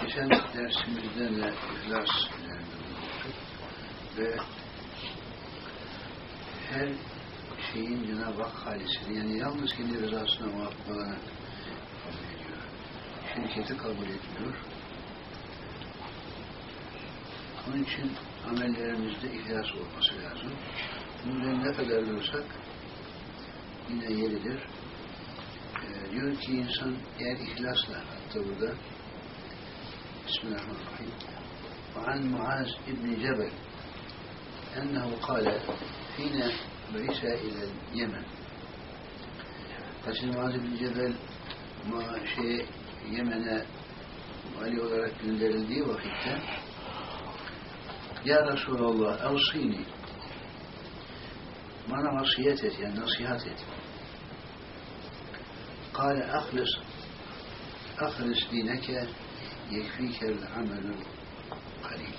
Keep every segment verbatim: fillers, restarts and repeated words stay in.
Geçen dersimizde de ihlas üzerinde bulmuştuk ve her şeyin Cenab-ı Hak halisini, yani yalnız kendi rızasına muvaffak olarak kabul ediyor. Şirketi kabul etmiyor. Onun için amellerimizde ihlas olması lazım. Bundan ne kadar dursak yine yeridir. Ee, diyor ki insan eğer ihlasla, hatta burada Bismillahirrahmanirrahim. وعن معاذ بن جبل أنه قال حين بعث إلى اليمن. Kaçın Muaz bin Cebel şey Yemen'e vali olarak gönderildiği vakitte Ya Resulallah evsini, bana vasiyet et, yani nasihat et. Kâle ahlis ahlis dineke yekfikel amelul kalil.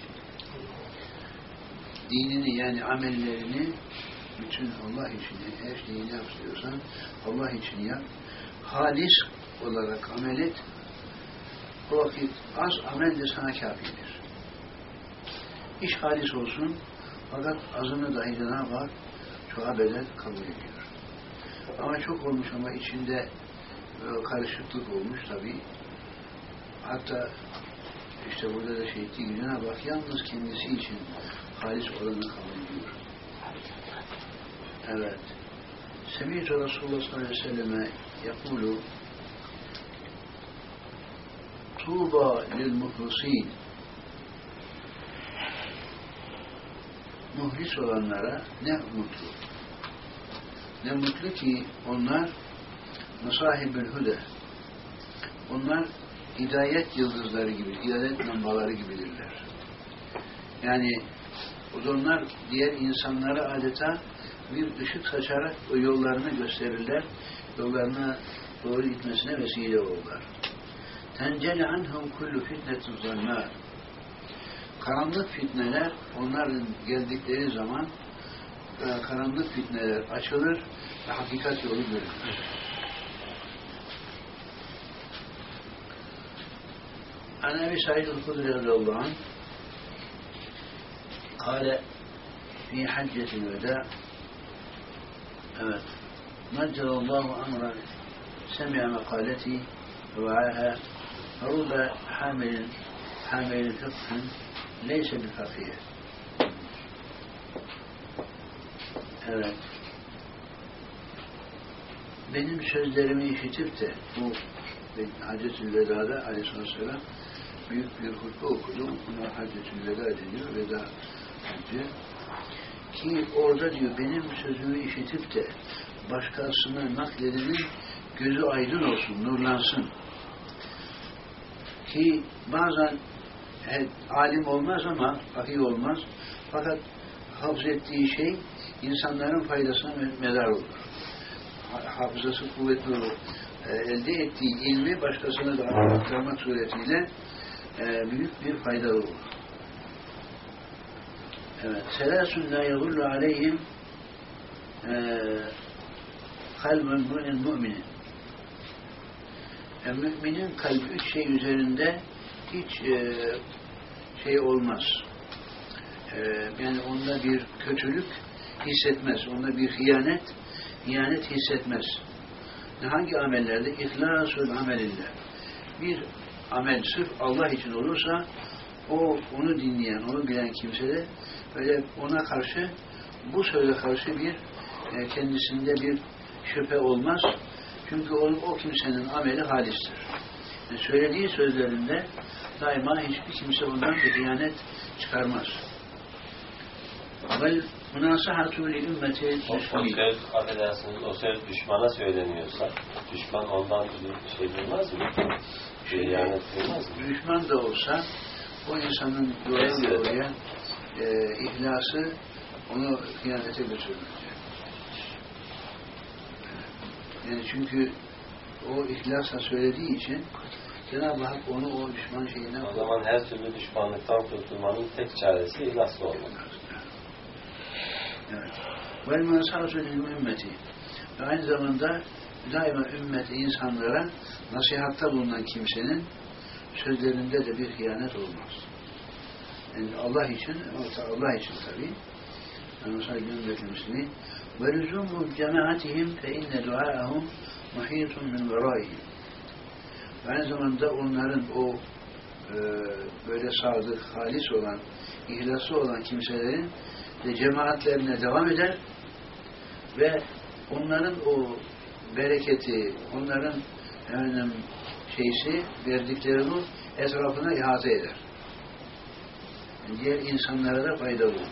Dinini, yani amellerini bütün Allah için, her şeyi ne yapıyorsan Allah için yap. Halis olarak amel et. O vakit az amel de sana kâfidir. İş halis olsun, fakat azını dahi Cenab-ı Hak çoğa bedel kabul ediyor. Ama çok olmuş ama içinde karışıklık olmuş tabi. Hatta işte burada da şey ettiği gibi Cenab-ı Hak yalnız kendisi için halis olanı kabul ediyor. Evet. Semîtu Resulullah sallallahu aleyhi ve selleme yekûlu Tuğba lil muhlisîn. Muhlis olanlara ne mutlu. Ne mutlu ki onlar mesahibül hude. Onlar hidayet yıldızları gibi, hidayet lambaları gibidirler. Yani onlar diğer insanlara adeta bir ışık saçarak o yollarını gösterirler, yollarına doğru gitmesine vesile olurlar. Tencele anhum kullu fitnetu zannâr. Karanlık fitneler, onların geldikleri zaman e, karanlık fitneler açılır ve hakikat yolu görülür. An Ebi Said el-Hudri radıyallahu anh kâle fi haccetil veda evet neccelallahu amran semi'a mekaleti ve va'aha rubba hamilin hamilin fıkhın leyse bil fakir. Evet. Benim sözlerimi işitip de bu Hacetül Veda'da aleyhisselam büyük bir hutbe okudum. Buna Hacetül Veda deniyor. Veda hacı. Ki orada diyor benim sözümü işitip de başkasına nakledenin gözü aydın olsun, nurlansın. Ki bazen e, alim olmaz ama fakih olmaz. Fakat hafzettiği şey insanların faydasına medar olur. Hafızası kuvvetli olur. E, elde ettiği ilmi başkasına da aktarmak suretiyle e, büyük bir fayda olur. Evet. Selâsün lâ yadullu aleyhim kalbun müminin. E, müminin kalbi üç şey üzerinde hiç e, şey olmaz. E, yani onda bir kötülük hissetmez. Onda bir hıyanet hıyanet hissetmez. Hangi amellerde? İhlâsul amelillah. Bir amel sırf Allah için olursa o onu dinleyen, onu bilen kimse de böyle ona karşı bu söze karşı bir e, kendisinde bir şüphe olmaz. Çünkü o, o kimsenin ameli halistir. Yani söylediği sözlerinde daima hiçbir kimse ondan bir hıyanet çıkarmaz. Vel münasahatu li ümmeti o, o söz, affedersiniz, o söz düşmana söyleniyorsa düşman ondan bir şey duymaz mı? Bir hıyanet duymaz mı? Düşman da olsa o insanın doğru oraya e, ihlası onu hıyanete götürmez. Yani çünkü o ihlasla söylediği için Cenab-ı Hak onu o düşman şeyine... O zaman her türlü düşmanlıktan kurtulmanın tek çaresi ihlaslı olmak. Evet. Vel mensâsû lil ümmeti. Ve aynı zamanda daima ümmet insanlara nasihatta bulunan kimsenin sözlerinde de bir hıyanet olmaz. Yani Allah için, Allah için tabi. Mesela gönderilmişliği ve lüzumu cemaatihim fe inne duaahum muhitun min verayhim. Aynı zamanda onların o e, böyle sadık, halis olan, ihlaslı olan kimselerin de cemaatlerine devam eder ve onların o bereketi, onların efendim, şeysi, verdikleri nur etrafına ihate eder. Yani diğer insanlara da faydalı olur.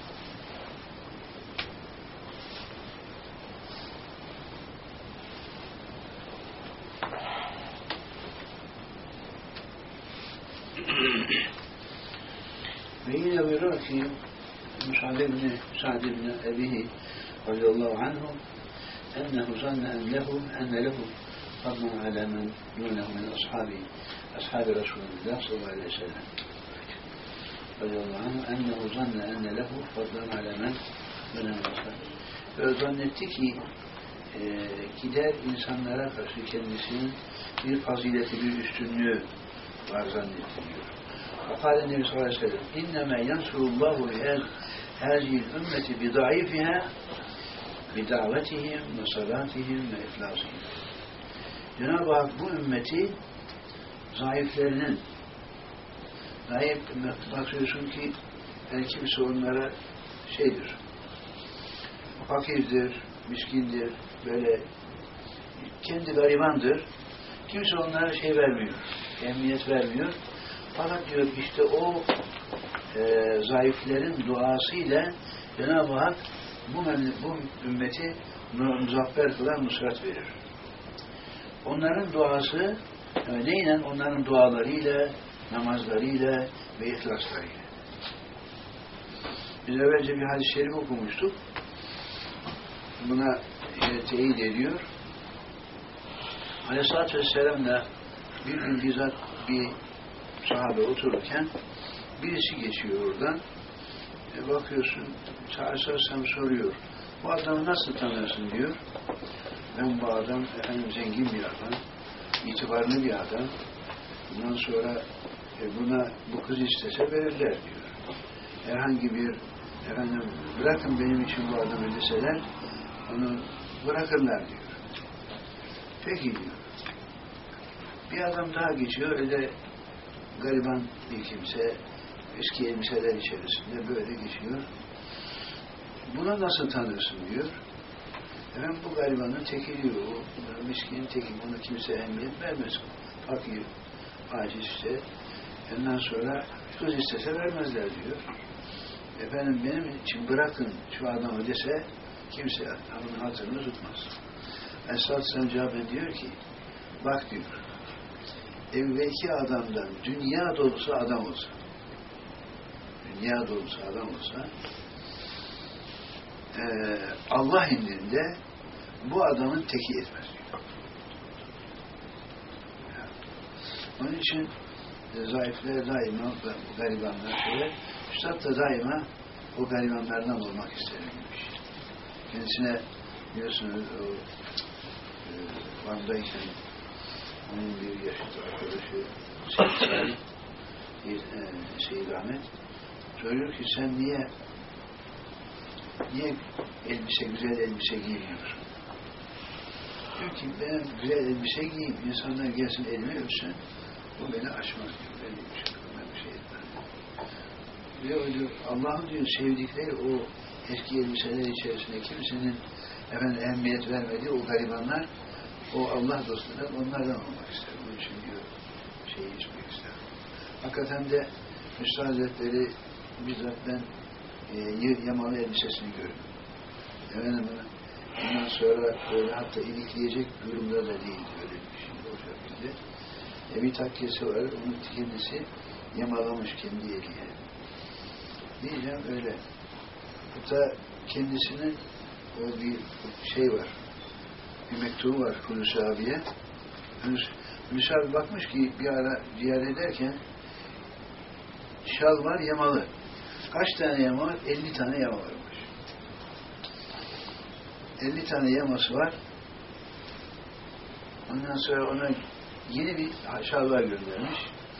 Ve yine buyuruyor ki Mus'ab ibn Sa'd ibn Ebihi radıyallahu anhu ennehu zanne en lehu enne lehu fadlan ala men dunehu min ashabi ashabi Resulullah sallallahu aleyhi ve sellem radıyallahu anhu ennehu zanne enne lehu fadlan ala men dunehu min ashabi ve zannetti ki e, gider insanlara karşı kendisinin bir fazileti, bir üstünlüğü var zannettiriyor. وقال النبي صلى الله عليه وسلم إنما ينصر الله هذه الأمة بضعيفها بدعوتهم وصلاتهم وإخلاصهم. Cenab-ı Hak bu ümmeti zayıflarının zayıf bakıyorsun ki yani kimse onlara şeydir, fakirdir, miskindir, böyle kendi garibandır. Kimse onlara şey vermiyor, emniyet vermiyor. Fakat diyor işte o e, zayıflerin duasıyla Cenab-ı Hak bu, bu ümmeti muzaffer kılar, nusret verir. Onların duası yani neyle? Onların dualarıyla, namazlarıyla ve ihlaslarıyla. Biz evvelce bir hadis-i şerif okumuştuk. Buna e, teyit ediyor. Aleyhisselatü Vesselam'la bir gün bizzat bir sahabe otururken birisi geçiyor oradan. E bakıyorsun, çağırsam soruyor. Bu adamı nasıl tanırsın diyor. Ben bu adam efendim zengin bir adam, itibarlı bir adam. Bundan sonra e, buna bu kız istese verirler diyor. Herhangi bir efendim bırakın benim için bu adamı deseler onu bırakırlar diyor. Peki diyor. Bir adam daha geçiyor, öyle gariban bir kimse, eski elbiseler içerisinde böyle geçiyor. Buna nasıl tanırsın diyor. Efendim bu garibanın teki diyor, o miskinin teki, ona kimse emniyet vermez. Fakir, aciz işte. Ondan sonra kız istese vermezler diyor. Efendim benim için bırakın şu adamı dese kimse onun hatırını tutmaz. Esad cevaben diyor ki, bak diyor, evvelki adamdan dünya dolusu adam olsa, dünya dolusu adam olsa, e, Allah indinde bu adamın teki etmez diyor. Yani, onun için e, zayıflar daima, garibanlar şöyle, Üstad da daima o garibanlardan olmak isterilmiş. Kendisine biliyorsunuz o e, Van'dayken onun bir yaşlı arkadaşı Seyyid bir e, Seyyid Ahmet soruyor ki sen niye niye elbise, güzel elbise giymiyorsun? Diyor ki ben güzel elbise giyeyim, insanlar gelsin elimi öpsün, bu beni aşmaz diyor, benim için bir şey etmez. Diyor, diyor Allah'ın diyor sevdikleri o eski elbiseler içerisinde kimsenin efendim ehemmiyet vermediği o garibanlar, o Allah dostlarından onlardan olmak ister. Onun için diyor şeyi içmek ister. Hakikaten de Müslüman Hazretleri bizzat ben e, yamalı elbisesini gördüm. Efendim ondan sonra böyle hatta ilikleyecek durumda da değil öyle bir şey o şekilde. E, bir takkesi var, onun kendisi yamalamış kendi eliyle. Diyeceğim öyle. Hatta kendisinin o bir şey var. Bir mektubu var Hulusi abiye. Hulusi abi bakmış ki bir ara ziyaret ederken şal var yamalı. Kaç tane yama var? elli tane yama varmış. elli tane yaması var. Ondan sonra ona yeni bir şalvar göndermiş.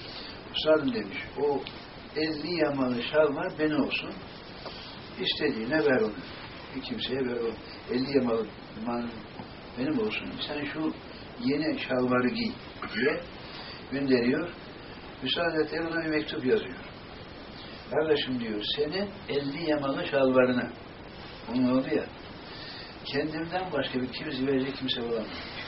Üstadım demiş, o elli yamalı şalvar benim olsun. İstediğine ver onu. Bir kimseye ver onu. elli yamalı benim olsun. Sen şu yeni şalvarı giy diye gönderiyor. Üstad Hazretleri ona bir mektup yazıyor. Kardeşim diyor, senin elli yamalı şalvarına, onun oldu ya, kendimden başka bir kimse verecek kimse olamaz.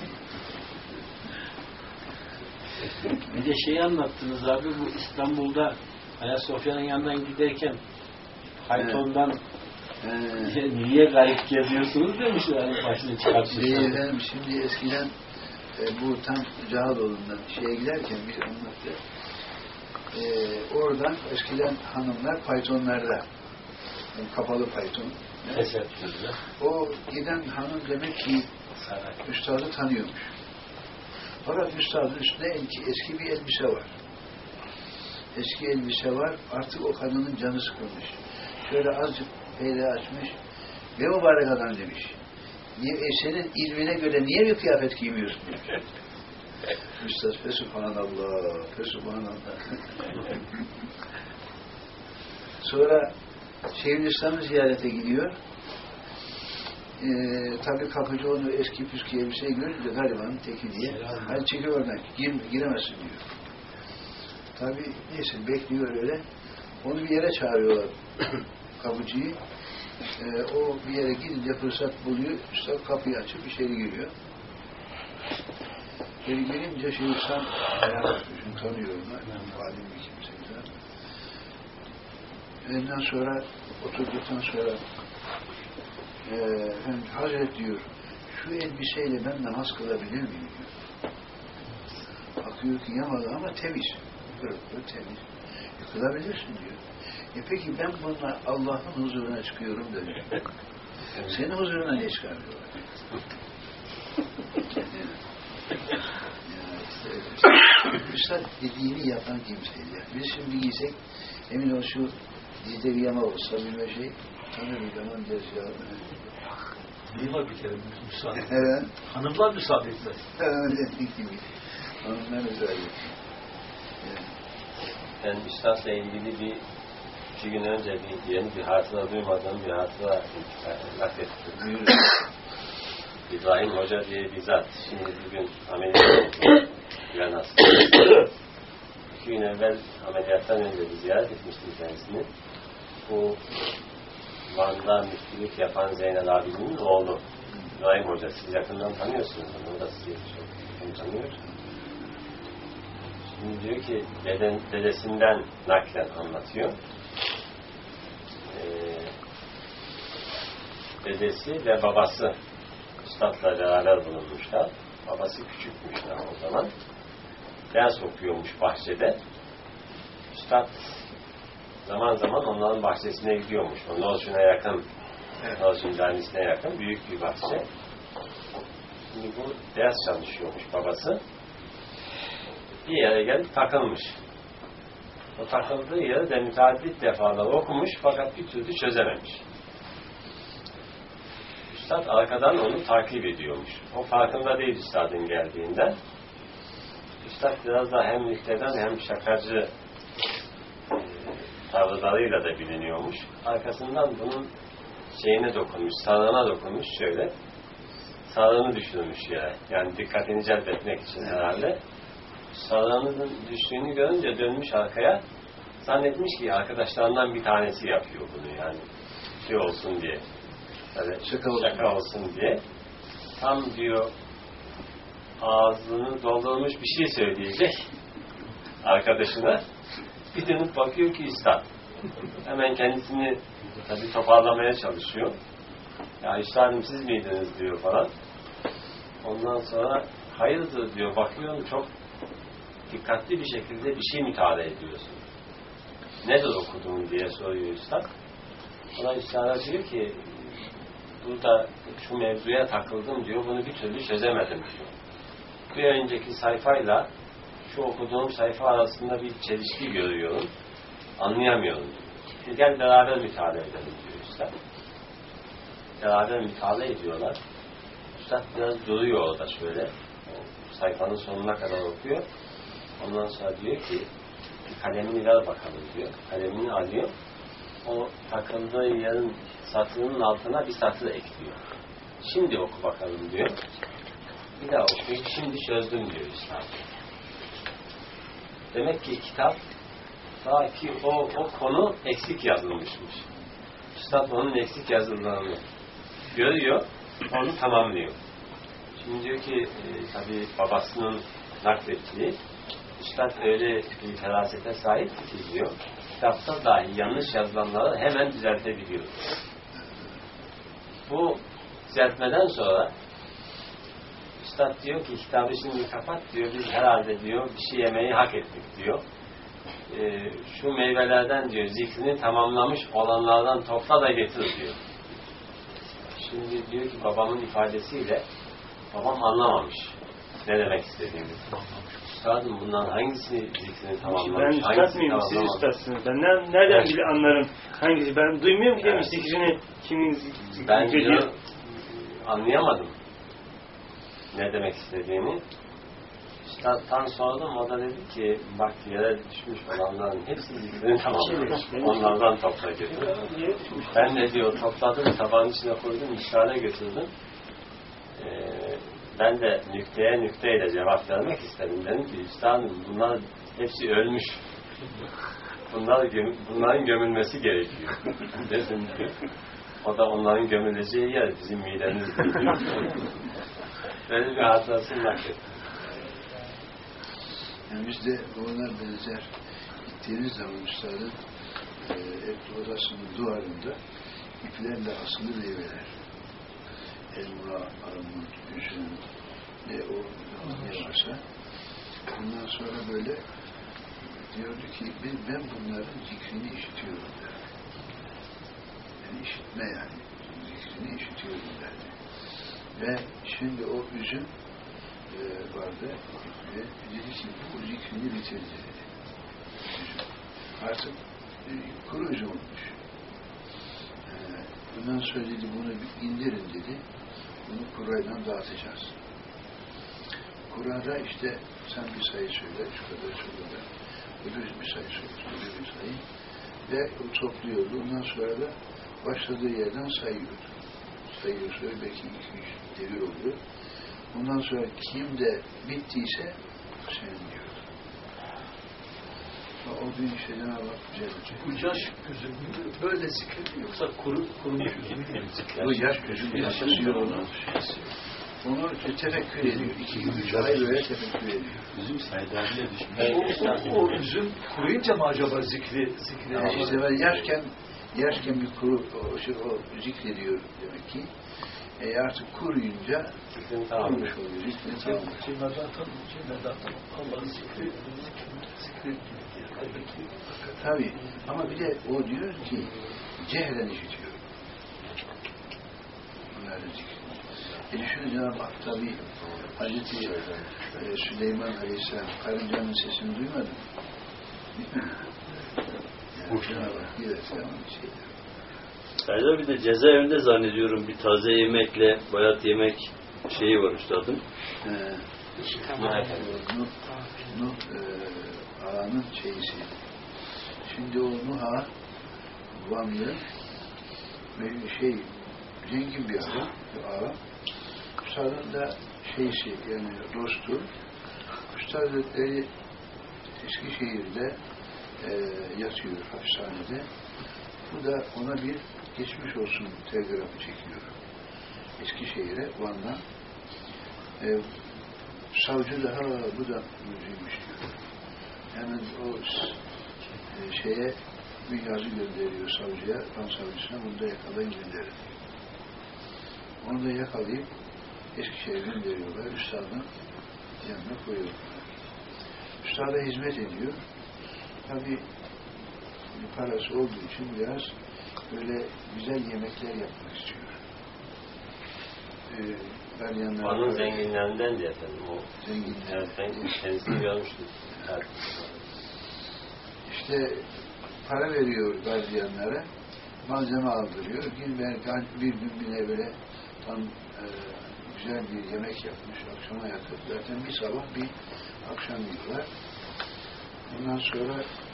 Bir de şeyi anlattınız abi, bu İstanbul'da Ayasofya'nın yanından giderken Hayton'dan evet. Ee, niye garip geziyorsunuz demişler hani başını çıkartmışlar. Şey efendim, şimdi eskiden e, bu tam Cağaloğlu'ndan şeye giderken bir anlattı. E, oradan eskiden hanımlar faytonlarda, yani kapalı fayton. Evet. O giden hanım demek ki üstadı tanıyormuş. Fakat üstadın üstünde eski bir elbise var. Eski elbise var. Artık o kadının canı sıkılmış. Şöyle azıcık peyde açmış. Ve mübarek adam demiş. Niye, e, senin ilmine göre niye bir kıyafet giymiyorsun demiş. Üstad fesubhanallah, fesubhanallah. Sonra Şeyhülislam'ı ziyarete gidiyor. Ee, tabi kapıcı onu eski püskü elbiseye görünce garibanın teki diye. Hadi çekil oradan, gir, giremezsin diyor. Tabi neyse bekliyor öyle. Onu bir yere çağırıyorlar kapıcıyı. Ee, o bir yere gidince fırsat buluyor. Üstad kapıyı açıp içeri giriyor. İçeri girince Şeyhülislam ayağa bakıyor. Tanıyor onu. Alim bir kimse. Ondan sonra oturduktan sonra efendim, Hazret diyor, şu elbiseyle ben namaz kılabilir miyim diyor. Bakıyor ki yamalı ama temiz. Böyle temiz. E, kılabilirsin diyor. E peki ben bununla Allah'ın huzuruna çıkıyorum dedi. Senin huzuruna ne çıkarıyorlar? Üstad dediğini yapan kimseydi. Biz şimdi giysek, emin ol şu dizde bir yama olsa bilme şey, tanır bir zaman deriz ya. Hanımlar bir kere müsaade. Evet. Hanımlar müsaade etmez. Evet, ettik gibi. Hanımlar müsaade ettik. Evet. Ben Üstad'la ilgili bir iki gün önce bir yeni bir hatıra duymadığım bir hatıra naklettim. İbrahim Hoca diye bir zat. Şimdi bugün ameliyat oldu. Güven hastası. İki gün evvel ameliyattan önce bir ziyaret etmiştim kendisini. Bu Van'da müftülük yapan Zeynel abinin oğlu. İbrahim Hoca. Siz yakından tanıyorsunuz. O da sizi çok tanıyor. Şimdi diyor ki deden, dedesinden naklen anlatıyor. Ee, dedesi ve babası Üstad'la beraber bulunmuşlar. Babası küçükmüş daha o zaman. Ders okuyormuş bahçede. Üstad zaman zaman onların bahçesine gidiyormuş. O Nolşun'a yakın, evet. Nolşun canisine yakın büyük bir bahçe. Şimdi bu ders çalışıyormuş babası. Bir yere gelip takılmış. O takıldığı yere de müteaddit defalar okumuş fakat bir türlü çözememiş. Üstad arkadan onu takip ediyormuş. O farkında değil Üstad'ın geldiğinden. Üstad biraz da hem müfteden hem şakacı e, tavırlarıyla da biliniyormuş. Arkasından bunun şeyine dokunmuş, sağlığına dokunmuş şöyle. Sağlığını düşürmüş yere. Yani dikkatini celbetmek için herhalde. Sağlığının düştüğünü görünce dönmüş arkaya. Zannetmiş ki arkadaşlarından bir tanesi yapıyor bunu yani. Şey olsun diye. Tabii, şaka, olsun. şaka olsun diye. Tam diyor ağzını doldurmuş bir şey söyleyecek arkadaşına. Bir dönüp bakıyor ki Üstad. Hemen kendisini tabii toparlamaya çalışıyor. Ya Üstadım siz miydiniz diyor falan. Ondan sonra hayırdır diyor. Bakıyorum çok dikkatli bir şekilde bir şey müteala ediyorsun. Nedir okuduğun diye soruyor Üstad. Ona Üstad'a diyor ki burada şu mevzuya takıldım diyor. Bunu bir türlü çözemedim diyor. Bir önceki sayfayla şu okuduğum sayfa arasında bir çelişki görüyorum. Anlayamıyorum diyor. Gel beraber müteala edelim diyor Üstad. Beraber müteala ediyorlar. Üstad biraz duruyor orada şöyle. O sayfanın sonuna kadar okuyor. Ondan sonra diyor ki kalemini ver bakalım diyor. Kalemini alıyor. O takıldığı yerin satırının altına bir satır ekliyor. Şimdi oku bakalım diyor. Bir daha okuyor. Şimdi çözdüm diyor üstad. Demek ki kitap ta ki o, o konu eksik yazılmışmış. Üstad onun eksik yazıldığını görüyor, onu tamamlıyor. Şimdi diyor ki e, tabi babasının naklettiği Üstad öyle bir ferasete sahip ki diyor, kitapta dahi yanlış yazılanları hemen düzeltebiliyor. Bu düzeltmeden sonra Üstad diyor ki kitabı şimdi kapat diyor, biz herhalde diyor bir şey yemeyi hak ettik diyor. Ee, şu meyvelerden diyor zikrini tamamlamış olanlardan topla da getir diyor. Şimdi diyor ki babamın ifadesiyle babam anlamamış ne demek istediğini. Üstadım bundan hangisini zikrini tamamlamış? Ben üstad mıyım? Siz üstadsınız. Ben ne, nereden bile anlarım hangisi? Ben duymuyorum ki evet. Zikrini kimin zikrini. Ben diyor anlayamadım ne demek istediğini. Üstad'tan sordum, o da dedi ki bak yere düşmüş olanların hepsi zikrini tamamlamış. Onlardan topla getirdim. Ben de diyor topladım, tabağın içine koydum, işgale götürdüm. Ee, ben de nükteye nükteyle cevap vermek istedim. Dedim ki üstadım bunlar hepsi ölmüş. Bunlar göm bunların gömülmesi gerekiyor. Dedim diyor. O da onların gömüleceği yer bizim midemiz diyor. Böyle bir hatırasını naklettim. Yani biz de ona benzer gittiğimiz zaman üstadın e, hep odasının duvarında iplerle asılı meyveler. Elma, armut, üzüm, ne o ne varsa. Ondan sonra böyle diyordu ki ben bunların zikrini işitiyorum derdi. Yani işitme yani. Zikrini işitiyorum derdi. Ve şimdi o üzüm e, vardı ve dedi ki bu zikrini bitirdi dedi. Üzüm. Artık e, kuru üzüm olmuş. E, bundan sonra dedi bunu bir indirin dedi. Bunu kurayla dağıtacağız. Kurada işte sen bir sayı söyle, şu kadar şu kadar. Öbür bir sayı söyle, öbür bir sayı. Ve o topluyordu. Ondan sonra da başladığı yerden sayıyordu. Sayıyor söyle, belki iki üç devir oluyor. Ondan sonra kim de bittiyse sen diyor. O gün işte Cenab-ı Hak güzel olacak. Bu yaş gözüm böyle zikredin yoksa kuru, kurumuş üzüm gibi zikredin. Bu yaş gözüm yaşasıyor onu. Onu tefekkür ediyor. İki üç ay böyle tefekkür ediyor. Üzüm saydamıyla düşmüş. O, o, o üzüm kuruyunca mı acaba zikri zikri? Yani işte ben yaşken yaşken bir kuru o, şey, o zikrediyor demek ki. E artık kuruyunca kurumuş oluyor. Zikrini tamamlamış. Cennet'ten Cennet'ten Allah'ın zikri zikri zikri tabii. Ama bir de o diyor ki cehlen işitiyor. Bunların zikri. E düşünün Cenab-ı Hak tabi Hazreti e, Süleyman Aleyhisselam karıncanın sesini duymadı mı? Yani Cenab-ı Hak dilerse onun şeydir. Serdar bir de cezaevinde zannediyorum bir taze yemekle bayat yemek şeyi var üstadım. Ee, Nuh, Nuh e, ağanın şeyisi. Şimdi o Nuh ağa Vanlı ve şey zengin bir ağa, bir ağa. Üstadın da şeysi yani dostu. Üstad Hazretleri Eskişehir'de e, yatıyor hapishanede. Bu da ona bir geçmiş olsun telgrafı çekiyor. Eskişehir'e, Van'dan. E, savcı da ha bu da müziğiymiş diyor. Hemen o e, şeye bir yazı gönderiyor savcıya, Van savcısına, bunu da yakalayın gönderin. Onu da yakalayıp Eskişehir'e gönderiyorlar. Üstadın yanına koyuyorlar. Üstada hizmet ediyor. Tabii parası olduğu için biraz böyle güzel yemekler yapmak istiyor. Ee, Van'ın zenginlerinden diye efendim o. Zenginler. Evet, ben kendisini görmüştüm. Evet. İşte para veriyor gardiyanlara, malzeme aldırıyor. Bir, bir gün bile böyle tam e, güzel bir yemek yapmış, akşama yakın. Zaten bir sabah bir akşam yiyorlar. Ondan sonra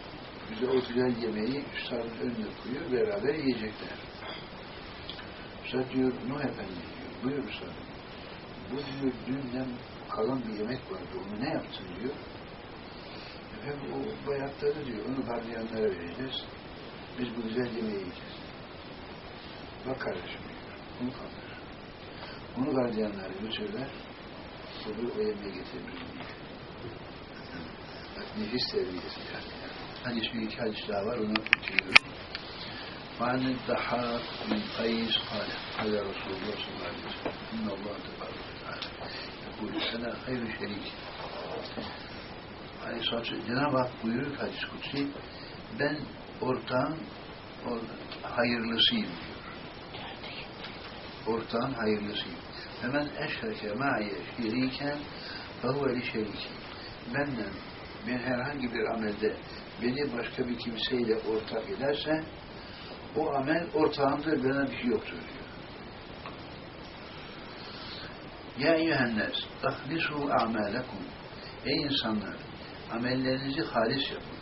bize o güzel yemeği üstadın önüne koyuyor, beraber yiyecekler. Üstad diyor, Nuh Efendi diyor, buyur üstad. Bu diyor, dünden kalan bir yemek vardı, onu ne yaptın diyor. Efendim o bayatladı diyor, onu gardiyanlara vereceğiz. Biz bu güzel yemeği yiyeceğiz. Bak kardeşim diyor, bunu kaldır. Onu gardiyanlara götürürler, olur o yemeği getirir. Bak nefis terbiyesi yani. Hadis bir iki hadis daha var, onu bitiriyorum. وعن الضحاك من قيس قال قال رسول الله صلى الله عليه وسلم إن الله تبارك وتعالى يقول أنا خير شريك. Aleyhisselatü Cenab-ı Hak buyuruyor hadis-i kutsi, ben ortağın hayırlısıyım diyor. Ortağın hayırlısıyım. Hemen eşreke ma'ye şeriken fehuve li şeriki. Benden ben herhangi bir amelde beni başka bir kimseyle ortak ederse o amel ortağımdır, bana bir şey yoktur diyor. Ya eyyühennes ahlisu a'malekum. Ey insanlar, amellerinizi halis yapın.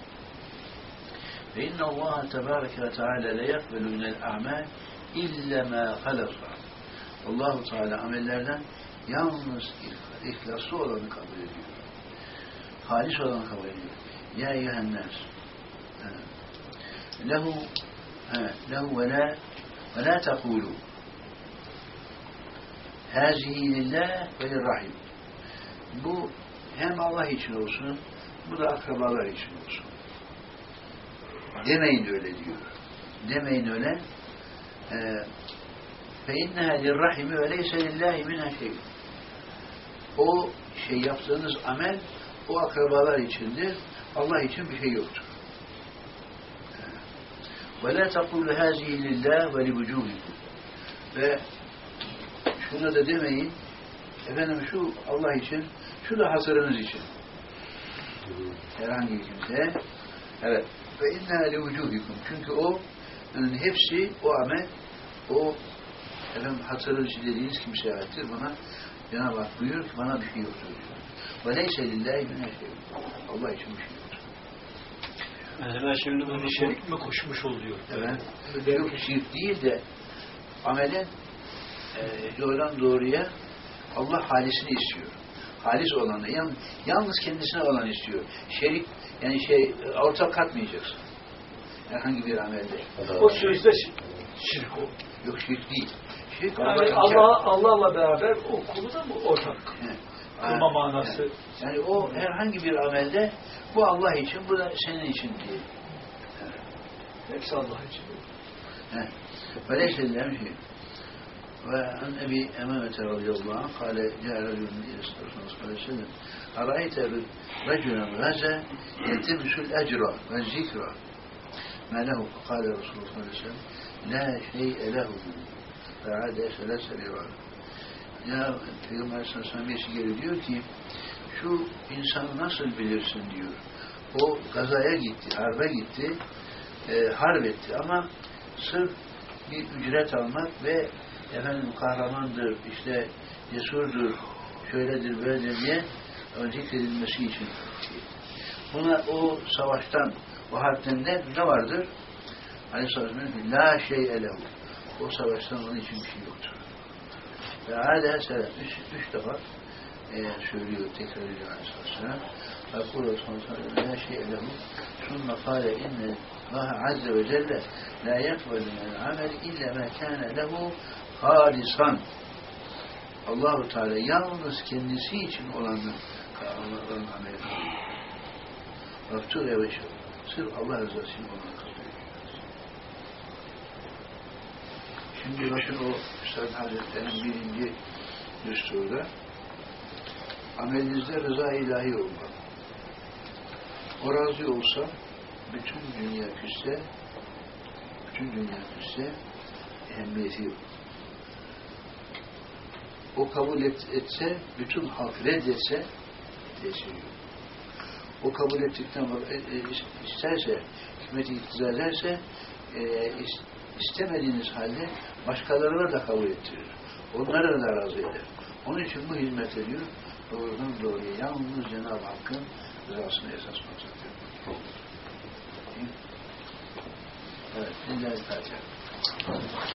Ve inna Allah tebareke ve teala le yakbelu minel a'mal illa ma halasa. Allahu Teala amellerden yalnız ihlaslı olanı kabul ediyor. Halis olanı kabul ediyor. Ya eyyühennes lehu lehu ve la ve la tekulu hazihi lillah ve lirrahim. Bu hem Allah için olsun, bu da akrabalar için olsun. Demeyin öyle diyor. Demeyin öyle. فَاِنَّهَا لِلرَّحِمِ وَلَيْسَ لِلّٰهِ مِنَا شَيْءٍ. O şey yaptığınız amel, o akrabalar içindir. Allah için bir şey yoktur. وَلَا تَقُولُ هَذِهِ لِلّٰهِ وَلِوُجُوهِكُمْ. Ve şuna da demeyin, efendim şu Allah için, şu da hasırınız için. Herhangi bir kimse. Evet. Ve inna li vucuhikum. Çünkü o yani hepsi o amel, o efendim hatırınız dediğiniz kimseye aittir. Bana Cenab-ı Hak buyuruyor ki bana bir şey yoktur diyor. Ve neyse lillahi min şey. Allah için bir şey yoktur. Mesela şimdi bunu şerik mi koşmuş oluyor? Evet. Yok şirk değil de amelin e, yoldan doğruya Allah halisini istiyor. Halis olanı, yalnız, yalnız kendisine olan istiyor. Şerik, yani şey, ortak katmayacaksın. Herhangi bir amelde. O sözde şirk o. Yok şirk değil. Şirk yani Allah, Allah'la beraber o konuda mı ortak? Kılma manası. Yani, yani o herhangi bir amelde bu Allah için, bu da senin için diye. Evet. Hepsi Allah için. Ve leysellehem şey. وعن أبي أمامة رضي الله عنه قال جاء رجل من إلى صلى الله عليه وسلم أرأيت رجلا غزا يلتمس الأجر والذكر ما له فقال رسول الله صلى الله عليه وسلم لا شيء له فعاد ثلاث مرات. Ya Peygamber sallallahu aleyhi ve sellem diyor ki şu insanı nasıl bilirsin diyor. O gazaya gitti, harbe gitti, e, harp etti ama sırf bir ücret almak ve efendim kahramandır, işte cesurdur, şöyledir, böyledir diye zikredilmesi için. Buna o savaştan, o harpten de ne vardır? Aleyhisselatü Vesselam la şey elehu. O savaştan onun için bir şey yoktur. Ve âdâ selam. Üç, üç defa e, söylüyor, tekrar ediyor Aleyhisselatü Vesselam. Fakûle sallallahu la şey elehu. Sümme kâle inne Allah azze ve celle la yakbelu minel amel illa ma kâne lehu halisan. Allah-u Teala yalnız kendisi için olanın Allah'ın ameli kılıyor. Vaktu ve veşe. Sırf Allah rızası için olanı kılıyor. Şimdi bakın o Üstad Hazretleri'nin birinci düsturda amelinizde rıza ilahi olmalı. O razı olsa bütün dünya küsse bütün dünya küsse ehemmiyeti yok. O kabul et, etse, bütün halk reddetse tesiri yok. O kabul ettikten sonra e, e, isterse, hikmeti iktiza ederse e, istemediğiniz halde başkalarına da kabul ettirir. Onlara da razı eder. Onun için bu hizmet ediyor. Doğrudan doğruya yalnız Cenab-ı Hakk'ın rızasını esas maksat ediyor. Evet, Necati Fatiha.